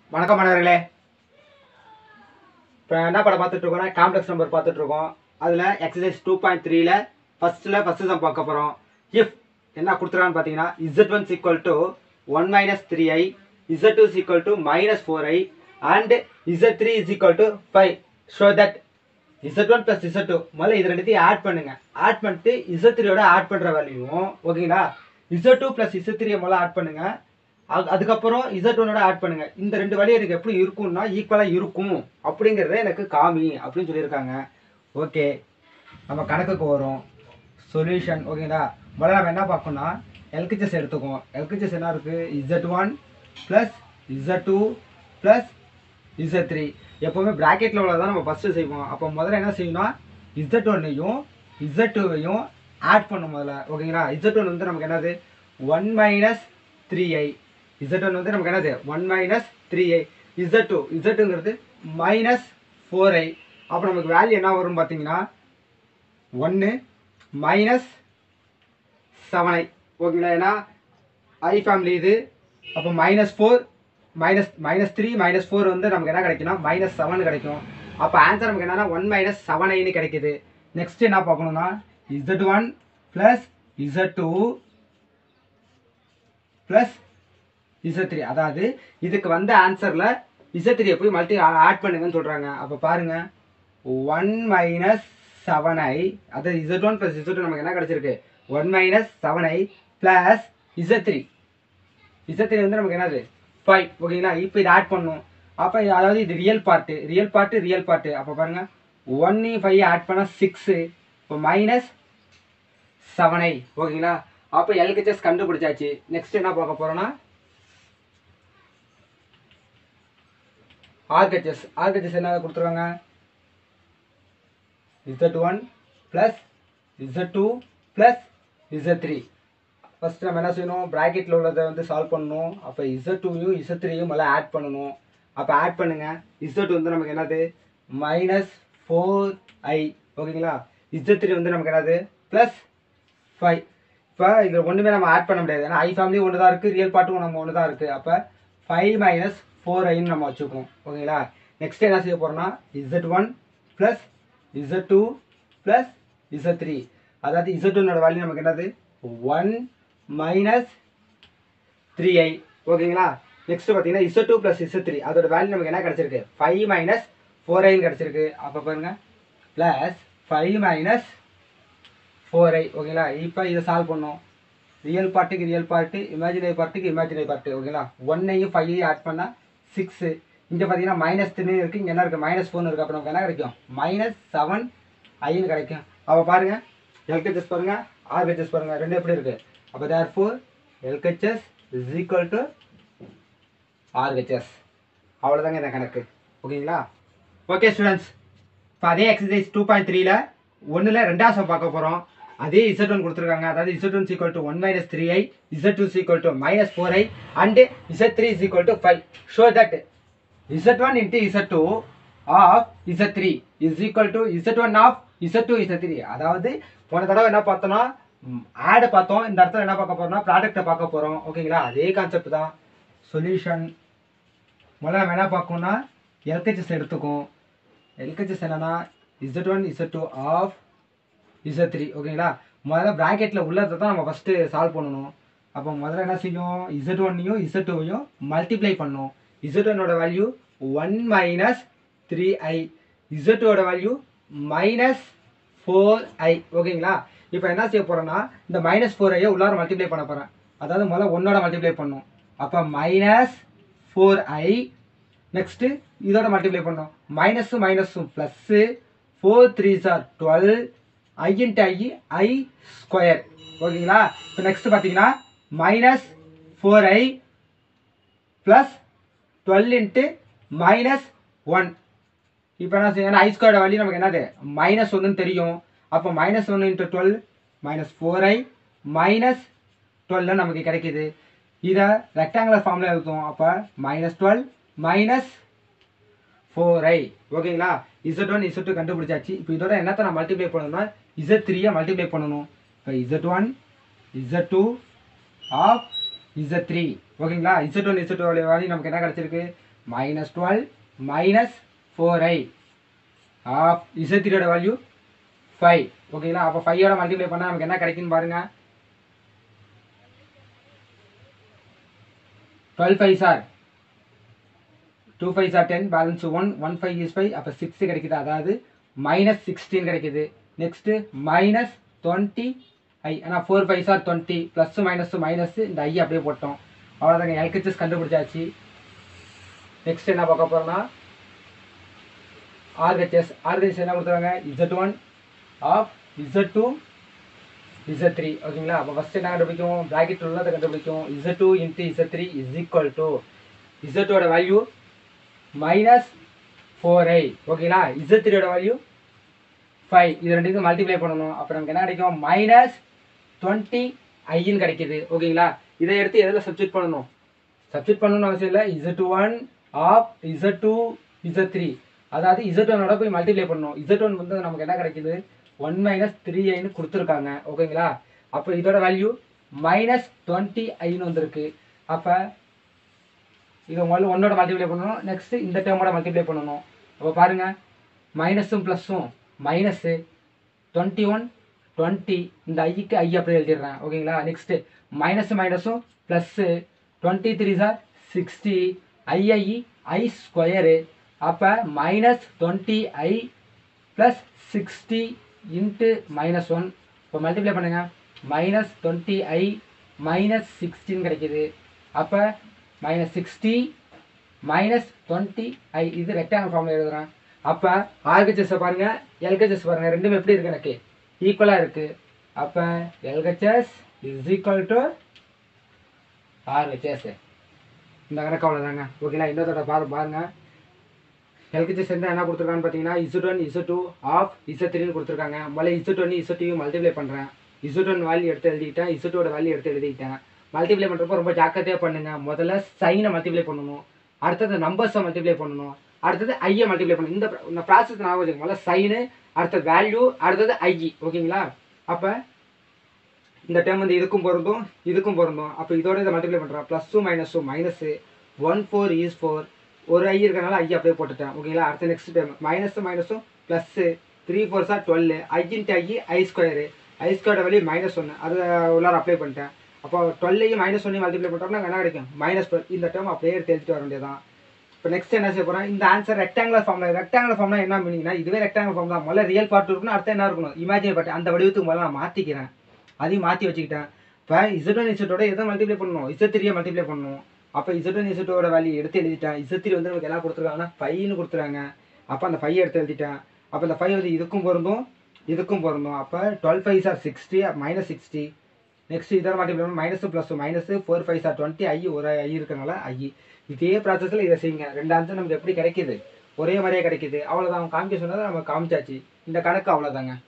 வணக்கம் மாணவர்களே. இப்போ என்ன படம் பார்த்துட்டு இருக்கோம்னா காம்ப்ளெக்ஸ் நம்பர் பார்த்துட்டு இருக்கோம். அதில் எக்ஸசைஸ் 2.3ல ஃபர்ஸ்ட் சம் பார்க்க போகிறோம். இஃப் என்ன கொடுத்துருக்கான்னு பார்த்தீங்கன்னா z1 equal to 1 minus 3i, z2 equal to minus 4i and z3 is equal to 5. Show that z1 plus z2 முதல்ல இது ரெண்டுத்தையும் ஆட் பண்ணுங்க. ஆட் பண்ணிட்டு z3யோட ஆட் பண்ணுற வேல்யூவும் ஓகேங்களா. z2 ப்ளஸ் z3 முதல்ல ஆட் பண்ணுங்க. அதுக்கப்புறம் z1ஓட ஆட் பண்ணுங்க. இந்த ரெண்டு வேல்யூ எனக்கு எப்படி இருக்கும்னா ஈக்குவலாக இருக்கும் அப்படிங்கிறத எனக்கு காமி அப்படின்னு சொல்லியிருக்காங்க. ஓகே, நம்ம கணக்குக்கு வரும். சொல்யூஷன் ஓகேங்களா. முதல்ல நம்ம என்ன பார்க்கணும்னா எல்ஹெச்எஸ் எடுத்துக்குவோம். எல்ஹெச்எஸ் என்ன இருக்குது? z1 plus z2 plus z3. எப்போவுமே ப்ராக்கெட்டில் உள்ளதான் நம்ம ஃபஸ்ட்டு செய்வோம். அப்போ முதல்ல என்ன செய்யணும்னா z1ஐயும் z2வையும் ஆட் பண்ணும் முதல்ல ஓகேங்களா. z1 வந்து நமக்கு என்னது 1 மைனஸ் 3i. z1 வந்து நமக்கு என்னது 1 மைனஸ் 3i. z2ங்கிறது minus 4i. அப்போ நமக்கு வேல்யூ என்ன வரும் பார்த்தீங்கன்னா 1 மைனஸ் 7i ஓகேங்களா. ஏன்னா ஐ ஃபேமிலி இது. அப்போ -4 -3 -4 வந்து நமக்கு என்ன கிடைக்குன்னா -7 கிடைக்கும். அப்போ ஆன்சர் நமக்கு என்னன்னா 1 மைனஸ் 7iன்னு கிடைக்குது. நெக்ஸ்ட் என்ன பார்க்கணும்னா z1 plus z2 plus z3. அதாவது இதுக்கு வந்த ஆன்சரில் z3 போய் ஆட் பண்ணுங்கன்னு சொல்கிறாங்க. அப்போ பாருங்கள் 1 மைனஸ் 7i, அதாவது z1 ப்ளஸ் z2 நமக்கு என்ன கிடச்சிருக்கு 1 மைனஸ் 7i ப்ளஸ் z3 வந்து நமக்கு என்னது 5 ஓகேங்களா. இப்போ இது ஆட் பண்ணும். அப்போ அதாவது இது ரியல் பார்ட்டு. அப்போ பாருங்கள் 1 5 ஆட் பண்ணால் 6. இப்போ மைனஸ் 7i ஓகேங்களா. அப்போ எல்ஹெச்எஸ் கண்டுபிடிச்சாச்சு. நெக்ஸ்ட் என்ன பார்க்க போகிறோன்னா ஆர்ஹெச்எஸ் என்ன கொடுத்துருவாங்க z1 plus z2 plus z3. First நம்ம என்ன செய்யணும், ப்ராக்கெட்டில் உள்ளதை வந்து சால்வ் பண்ணணும். அப்போ z2யும் z3யும் எல்லாம் ஆட் பண்ணணும். அப்போ ஆட் பண்ணுங்கள். z2 வந்து நமக்கு என்னது மைனஸ் 4i ஓகேங்களா. z3 வந்து நமக்கு என்னது ப்ளஸ் 5. இப்போ இதில் ஒன்றுமே நம்ம ஆட் பண்ண முடியாது. ஏன்னா ஐ ஃபேமிலி ஒன்று தான் இருக்குது, ரியல் பார்ட்டும் நம்ம ஒன்று தான் இருக்குது. அப்போ 5 மைனஸ் 4iன்னு நம்ம வச்சுக்கோம் ஓகேங்களா. நெக்ஸ்ட் என்ன செய்ய போகிறோம்னா z1 plus z2 plus z3. அதாவது z1ஓட வேல்யூ நமக்கு என்னது 1 மைனஸ் 3i ஓகேங்களா. நெக்ஸ்ட் பார்த்தீங்கன்னா z2 ப்ளஸ் z3 அதோட வேல்யூ நமக்கு என்ன கிடச்சிருக்கு 5 மைனஸ் 4iன்னு கிடச்சிருக்கு. அப்போ பாருங்க ப்ளஸ் 5 மைனஸ் 4i ஓகேங்களா. இப்போ இதை சால்வ் பண்ணோம். ரியல் பார்ட்டுக்கு இமேஜினரி பார்ட்டு ஓகேங்களா. 1ஐயும் 5ஐயும் ஆட் பண்ணால் 6. இங்கே பார்த்தீங்கன்னா -3 இருக்குது, இங்கே என்ன இருக்குது -4 இருக்குது. அப்போ நமக்கு என்ன கிடைக்கும் -7iன்னு கிடைக்கும். அப்போ பாருங்கள் எல்ஹெச்எஸ் பாருங்கள், ஆர்ஹெச்எஸ் பாருங்கள், ரெண்டு எப்படி இருக்குது. அப்போ therefore LHS is equal to RHS. அவ்வளோதாங்க இந்த கணக்கு ஓகேங்களா. ஓகே ஸ்டூடெண்ட்ஸ், இப்போ அதே எக்ஸசைஸ் 2.3ல ரெண்டாவது சம் பார்க்க போகிறோம். அதே z1 கொடுத்துருக்காங்க. அதாவது z1 equal to 1 minus 3i, z2 equal to minus 4i and z3 is equal to 5. Show that z1 into z2 of z3 is equal to z1 of z2 z3. அதாவது போன தடவை என்ன பார்த்தோம்னா ஆடை பார்த்தோம். இந்த இடத்துல என்ன பார்க்க போகிறோம்னா ப்ராடக்டை பார்க்க போகிறோம் ஓகேங்களா. அதே கான்செப்ட் தான். சொல்யூஷன் முதல்ல நம்ம என்ன பார்க்கணும்னா எல்ஹெச்எஸ் எடுத்துக்கும். எல்ஹெச்எஸ் என்னன்னா z1 z2 ஆஃப் z3 ஓகேங்களா. முதல்ல ப்ராக்கெட்டில் உள்ளதை தான் நம்ம ஃபஸ்ட்டு சால்வ் பண்ணணும். அப்போ முதல்ல என்ன செய்யும் z1ஐயும் z2வையும் மல்டிப்ளை பண்ணும். z1ஓட வேல்யூ 1 மைனஸ் 3i, z2ஓட வேல்யூ மைனஸ் 4i ஓகேங்களா. இப்போ என்ன செய்ய போகிறோன்னா இந்த -4ஐயை உள்ளார மல்டிப்ளை பண்ண போகிறேன். அதாவது முதல்ல 1ஓட மல்டிப்ளை பண்ணும். அப்போ -4i. நெக்ஸ்ட்டு இதோட மல்டிப்ளை பண்ணோம். மைனஸும் plus 4 3s are 12 i into i square ஓகேங்களா. இப்போ நெக்ஸ்ட் பார்த்தீங்கன்னா -4i ப்ளஸ் 12 இன்ட்டு -1. இப்போ என்ன செய்யணும், ஐ ஸ்கொயரோட வேல்யூ நமக்கு என்னது -1ன்னு தெரியும். அப்போ -1 இன்ட்டு 12 -4i -12 நமக்கு கிடைக்கிது. இதை ரெக்டாங்குலர் ஃபார்மில் எழுதுவோம். அப்போ -12 -4i ஓகேங்களா. z1 z2 கண்டுபிடிச்சாச்சு. இப்போ இதோட என்னத்தை நான் மல்டிப்ளை பண்ணணும்னா z3யை மல்டிப்ளை பண்ணணும். இப்போ z1 z2 ஆஃப் z3 ஓகேங்களா. z1 z2 வேல்யூ நமக்கு என்ன கிடச்சிருக்கு -12 -4i ஆஃப் Z3 வேல்யூ 5. ஓகேங்களா? அப்போ 5 மல்டிப்ளை பண்ணால் நமக்கு என்ன கிடைக்குன்னு பாருங்க. 12 5s are 2 5s are 10, balance 1, 1 5 is 5, அப்போ 6 கிடைக்குது. அதாவது -16 கிடைக்குது. நெக்ஸ்ட் -20 i, ஆனால் 4 5s are 20, ப்ளஸ் மைனஸ் இந்த ஐ அப்படியே போட்டோம். அவ்வளோதாங்க, எல்ஹெச்எஸ் கண்டுபிடிச்சாச்சு. நெக்ஸ்ட் என்ன பார்க்க போறோம்னா ஆர்ஹெச்எஸ். ஆர்ஹெச்எஸ் என்ன கொடுத்துருவாங்க? Z1 of Z2 Z3. ஓகேங்களா? அப்போ ஃபர்ஸ்ட் என்ன கண்டுபிடிக்கும்? பிராக்கெட் உள்ளதை கண்டுபிடிக்கும். Z2 into Z3 is equal to Z2 value -4i. ஓகேங்களா? Z3 value 5. இது ரெண்டுக்கும் மல்டிப்ளை பண்ணணும். அப்போ நமக்கு என்ன கிடைக்கும்? -20i கிடைக்குது. ஓகேங்களா? இதை எடுத்து எதில் சப்ஸ்டிட் பண்ணணும்? சப்ஸ்டிட் பண்ணணும்னு அவசியம் இல்லை. Z1 ஆஃப் Z2 Z3, அதாவது Z1 போய் மல்டிப்ளை பண்ணணும். Z1 வந்து நமக்கு என்ன கிடைக்குது? 1 - 3i கொடுத்துருக்காங்க. ஓகேங்களா? அப்போ இதோட வேல்யூ -20i வந்திருக்கு. அப்போ இதை முதல்ல 1 மல்டிப்ளை பண்ணணும். நெக்ஸ்ட் இந்த டேர்மோட மல்டிப்ளை பண்ணணும். அப்போ பாருங்க, மைனஸும் ப்ளஸ்ஸும் மைனஸு 21 20, இந்த ஐக்கு ஐ அப்படியே எழுதிடுறேன். ஓகேங்களா? நெக்ஸ்ட் மைனஸும் ப்ளஸ்ஸு 23 சார் 60, ஐ ஸ்கொயரு. அப்போ -20i + 60 இன்ட்டு -1. இப்போ மல்டிப்ளை பண்ணுங்க. -20i -16 கிடைக்குது. அப்போ -60 -20i, இது ரெக்டாங்கிள் ஃபார்மில் எழுதுறேன். அப்போ ஆர்ஹெச்எஸ் பாருங்க, எல்ஹெச்எஸ் பாருங்க, ரெண்டுமே எப்படி இருக்கு? எனக்கு ஈக்குவலாக இருக்கு. அப்போ LHS is equal to RHS. இந்த கணக்கு அவ்வளோதாங்க. ஓகேங்களா? இன்னொருத்தோட பாருங்க. எல்ஹெச்எஸ் என்ன கொடுத்துருக்கான்னு பார்த்தீங்கன்னா Z1 Z2 ஆஃப் Z3 கொடுத்துருக்காங்க. முதல்ல Z1 Z2 மல்டிப்ளை பண்ணுறேன். Z1 வேல்யூ எடுத்து எழுதிக்கிட்டேன், Z2 வேல்யூ எடுத்து எழுதிக்கிட்டேன். மல்டிப்ளை பண்ணுறப்போ ரொம்ப ஜாக்கிரதையாக பண்ணுங்க. முதல்ல சைனை மல்டிப்ளை பண்ணணும், அடுத்தது நம்பர்ஸை மல்டிப்ளை பண்ணணும், அடுத்தது ஐயை மல்டிப்ளை பண்ணணும். இந்த ப்ராசஸ் ஞாபகம் வச்சுக்கோங்க. முதல்ல சைனு, அடுத்த வேல்யூ, அடுத்தது ஐ. ஓகேங்களா? அப்போ இந்த டைம் வந்து இதுக்கும் பொருந்தும் இதுக்கும் பொருந்தும். அப்போ இதோட இதை மல்டிப்ளை பண்ணுறேன். ப்ளஸ்ஸும் மைனஸு 1 4 is 4, ஒரு ஐ இருக்கிறனால ஐ அப்படியே போட்டுட்டேன். ஓகேங்களா? அடுத்த நெக்ஸ்ட் டைம் மைனஸும் plus 3 4s are 12, i into i square. I ஸ்கொயரோட வேல்யூ -1, அதை உள்ளார அப்ளை பண்ணிட்டேன். அப்போ 12ஐயும் -1 மல்டிப்ளை பண்ணுறோம்னா என்ன கிடைக்கும்? -12. இந்த டைம் அப்படியே எடுத்து எழுதிட்டு வர வேண்டியதான். இப்போ நெக்ஸ்ட் என்ன செய்ய போகிறேன்? இந்த ஆன்சர் ரெக்டாங்குலர் ஃபார்ம்ல. ரெக்டாங்குலர் ஃபார்ம்னா என்ன மீனிங்னா, இதுவே ரெக்டாங்குலர் ஃபார்ம் தான். முதல்ல ரியல் பார்ட் இருக்கணும், அடுத்த என்ன இருக்கணும்? Imaginary part. அந்த வடிவத்துக்கு முதல்ல நான் மாற்றிக்கிறேன், அதையும் மாற்றி வச்சுக்கிட்டேன். இப்போ Z1 Z2 எதை மல்டிப்ளை பண்ணணும்? Z3 மல்டிப்ளை பண்ணணும். அப்போ Z1 Z2 வேல்யூ எடுத்து எழுதிட்டேன். Z3 வந்து நமக்கு எல்லாம் கொடுத்துருக்காங்கன்னா 5ன்னு கொடுத்துருக்காங்க. அப்போ அந்த 5 எடுத்து எழுதிட்டேன். அப்போ அந்த 5 வந்து இதுக்கும் பொருந்தும் இதுக்கும் பொருந்தும். அப்போ 12 5s are 60 -60. நெக்ஸ்ட் இதோட மல்டிப்ளை பண்ணணும். Minus plus minus 4 5s are 20, i ஒரு ஐ இருக்கிறனால ஐ. இதே ப்ராசஸில் இதை செய்யுங்க. ரெண்டு ஆன்சர் நமக்கு எப்படி கிடைக்கிது? ஒரே மாதிரியே கிடைக்கிது. அவ்வளோதான். காமிக்க சொன்னதை நம்ம காமிச்சாச்சு. இந்த கணக்கு அவ்வளோதாங்க.